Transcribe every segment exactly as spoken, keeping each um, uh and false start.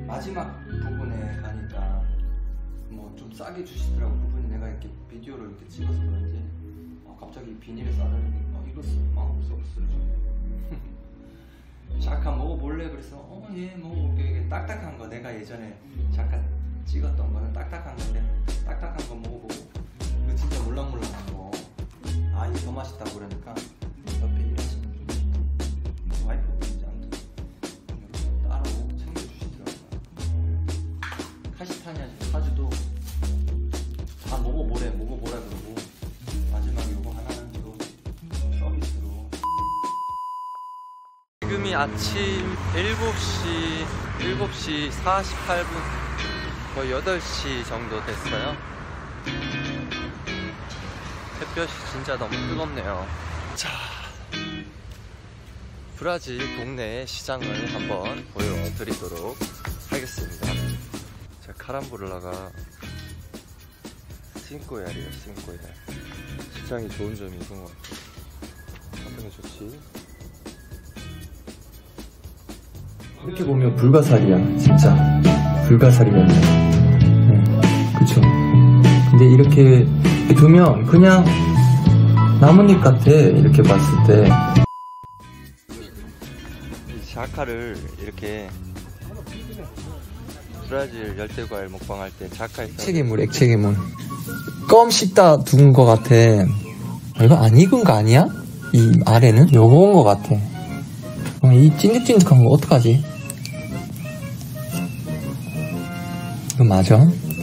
마지막 부분에 가니까 뭐 좀 싸게 주시더라고. 부분이 내가 이렇게 비디오를 이렇게 찍어서 그런지 어, 갑자기 비닐에 싸다니 어, 이거 망고 서비스를 주네. 잠깐 먹어볼래? 그래서 어 예 먹어볼게. 이게 딱딱한 거 내가 예전에 잠깐 찍었던 거는 딱딱한 건데 딱딱한 거 먹어보고 이거 진짜 물랑물랑한 거 아 이게 더 맛있다고 그러니까 옆에 일하시는 분 와이프분인지 아무튼 따로 챙겨주시더라고요. 카시타니아 카주도 다 먹어보래 먹어보라 그러고 마지막에 이거 하나는 또 서비스로. 지금이 아침 일곱 시 일곱 시 사십팔 분 거의 여덟 시 정도 됐어요. 햇볕이 진짜 너무 뜨겁네요. 자, 브라질 동네 시장을 한번 보여드리도록 하겠습니다. 자, 카람블라가 싱꼬야리에요. 싱꼬야. 시장이 좋은 점이 이건 것 같아요. 환경이 좋지. 이렇게 보면 불가사리야. 진짜 불가사리겠네. 네, 그쵸. 근데 이렇게 두면 그냥 나뭇잎 같아. 이렇게 봤을 때 자카를 이렇게 브라질 열대과일 먹방할 때 자카 액체괴물 액체괴물 껌 씹다 둔 거 같아. 이거 안 익은 거 아니야? 이 아래는? 요거 온 거 같아. 어, 이 찐득찐득한 거 어떡하지? 이거 맞아?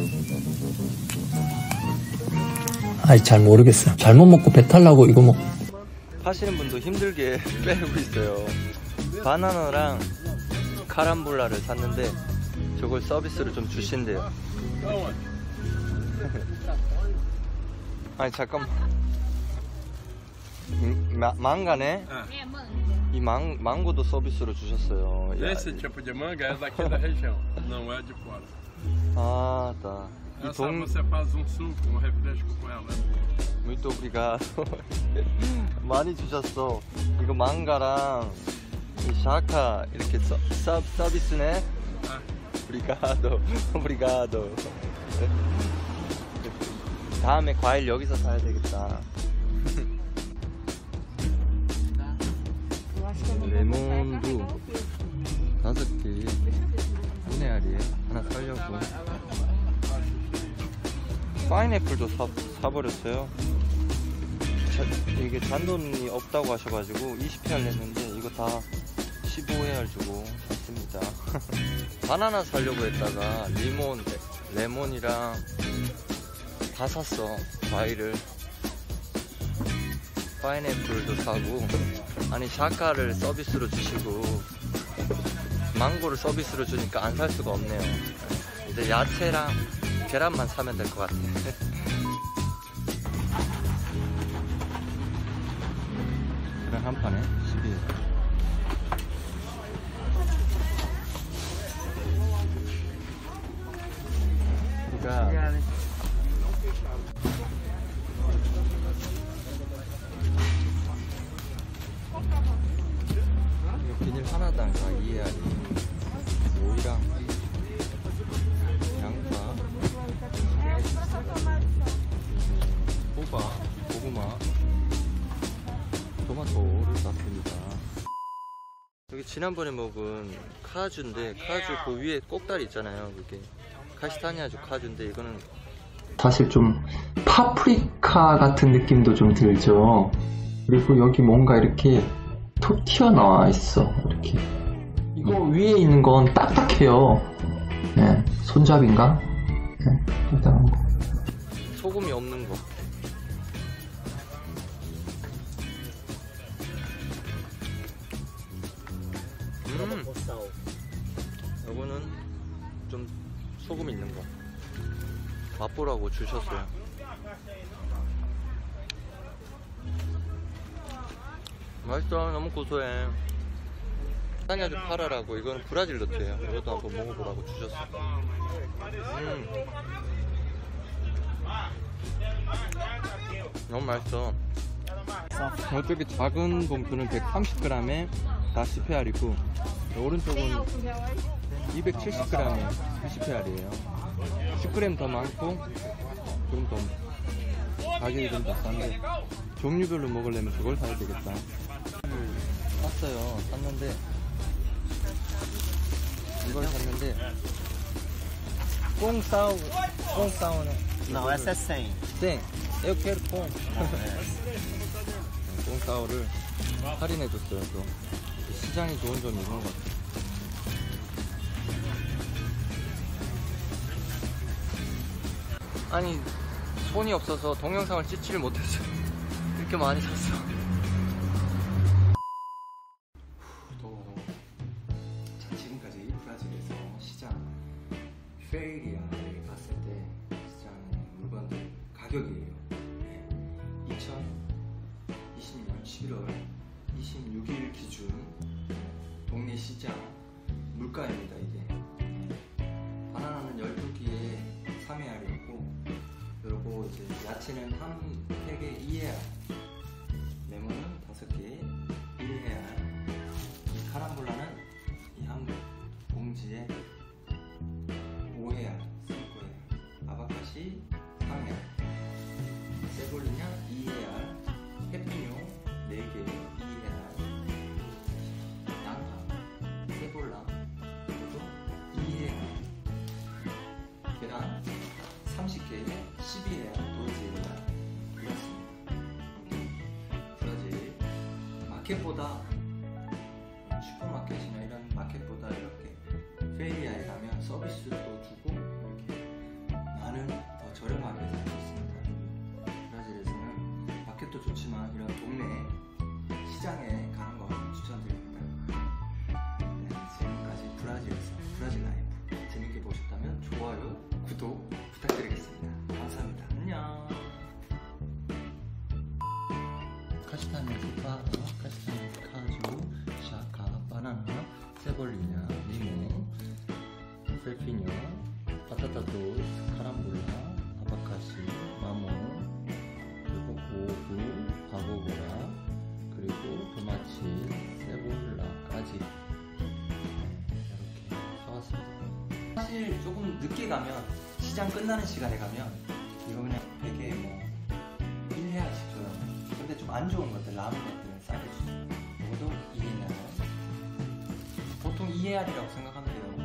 아이 잘 모르겠어. 잘못 먹고 배탈 나고 이거 먹 파시는 분도 힘들게 빼고 있어요. 바나나랑 카람블라를 샀는데 저걸 서비스로 좀 주신대요. 아니 잠깐만. 마, 망가네? 이 망, 망고도 서비스로 주셨어요. Esse tipo de manga é daqui da região, não é de fora. 아, tá. Essa 동... você faz um suco, um refresco com ela. Muito obrigado. 많이 주셨어. 이거 망가랑 이 샤카 이렇게 서, 서, 서비스네. 아. Obrigado. Obrigado. 다음에 과일 여기서 사야 되겠다. 레몬도 다섯 개 분의 알이에요. 하나 사려고. 파인애플도 사, 사버렸어요. 자, 이게 잔돈이 없다고 하셔가지고 이십 회알 냈는데 이거 다 십오 회알 주고 샀습니다. 바나나 사려고 했다가 리몬, 레몬이랑 다 샀어. 과일을. 파인애플도 사고. 아니 샤카를 서비스로 주시고 망고를 서비스로 주니까 안 살 수가 없네요. 이제 야채랑 계란만 사면 될 것 같아. 계란 한 판에 십이 원. 그러니까 비닐 하나당 다 이 알이 오이랑 양파, 호박, 고구마, 토마토를 샀습니다. 여기 지난번에 먹은 카주인데 카주 그 위에 꼭다리 있잖아요. 그게 카시타니아주 카주인데 이거는 사실 좀 파프리카 같은 느낌도 좀 들죠. 그리고 여기 뭔가 이렇게 톡 튀어나와 있어. 이렇게 이거 위에 있는 건 딱딱해요. 네, 손잡이인가? 네, 일단 소금이 없는 거. 음, 이거는 좀 소금 있는 거. 맛보라고 주셨어요. 맛있어. 너무 고소해. 카시타니아주 팔아라고. 이거는 브라질 너트예요. 이것도 한번 먹어보라고 주셨어. 음. 너무 맛있어. 어떻게 작은 봉투는 백삼십 그램에 다 십 회알이고 오른쪽은 이백칠십 그램에 구십 회알이에요. 십 그램 더 많고 좀 더 가격이 좀 더 싼데 종류별로 먹으려면 그걸 사야 되겠다. 샀어요. 샀는데 이걸 샀는데 꽁 싸우 꽁 싸우는 Não, essa é cem. 땡 eu quero 꽁 꽁 싸우를 할인해줬어요. 또 시장이 좋은 점이 이런 것 같아요. 아니 손이 없어서 동영상을 찍지를 못했어요. 이렇게 많이 샀어. 더워 더워. 자, 지금까지 브라질에서 시장 페이리아에 갔을 때 시장 물건들 가격이에요. 네. 이천이십 년 십일월 이십육 일 기준 동네 시장 물가입니다. 이게 바나나는 열두 개에 삼 회알이었고, 그리고 이제 야채는 한 팩에 이 회알, 레몬은 다섯 개에 일 회알, 이 카람볼라는 이 한 봉지에 오 회알, 삼 회알, 아바카시 삼 회알, 세볼리냐 이 회알, 페피뇨 네 개에 이 회알, 양파, 세볼라 이것도 이 회알, 계란 삼십 개에 십이 회알, 도이지 회알 이렇습니다. 브라질 마켓보다 슈퍼마켓이나 이런 마켓보다 이렇게 페리아에 가면 서비스도 주고 이렇게 많은 더 저렴하게 살 수 있습니다. 브라질에서는 마켓도 좋지만 이런 동네 시장에 가는 거 추천드립니다. 네, 지금까지 브라질에서 브라질 라이프 재밌게 보셨다면 좋아요, 구독 부탁드리겠습니다. 감사합니다. 안녕. 카스타니아 소파, 카스타니아 카주, 샤카, 바나나, 세볼리냐, 리몬, 페피뇨, 바타타토스, 카람볼라, 아바카시, 마몬, 그리고 고두, 바보보라, 그리고 도마치, 세볼라까지 이렇게 사왔습니다. 사실 조금 늦게 가면, 시장 끝나는 시간에 가면 이거 그냥 되게 뭐 일 회알씩 줘요. 근데 좀 안 좋은 것들, 남은 것들은 싸게 주죠. 이것도 이 회알. 보통 이 회알이라고 생각하면 돼요.